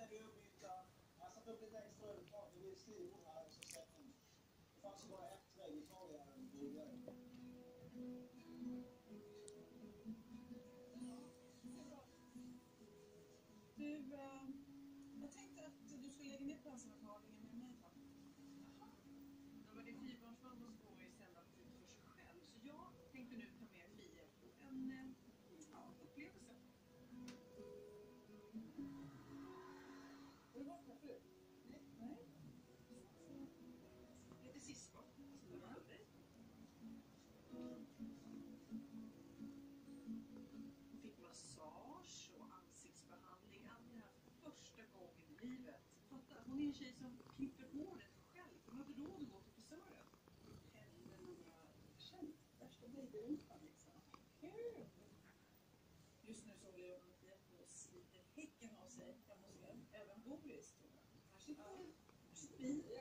Jag tänkte att du skulle lägga ner pensionatagningen med mig. Jaha. Ja, men det är fyrbarnsmamma som står i sända ut för sig själv. Så jag tänkte nu ta med Fia på en upplevelse. Har du varit här förut? Nej. Lite syskon. Hon fick massage och ansiktsbehandling. Aldrig haft första gången i livet. Fatta, hon är en tjej som klipper håret själv. Hon har inte råd att gå till frisören. Värsta babyrumpan liksom. Kul! Just nu så håller jag med Jeppe och sliter häcken av sig. Jag måste även Boris tror jag. Här sitter vi.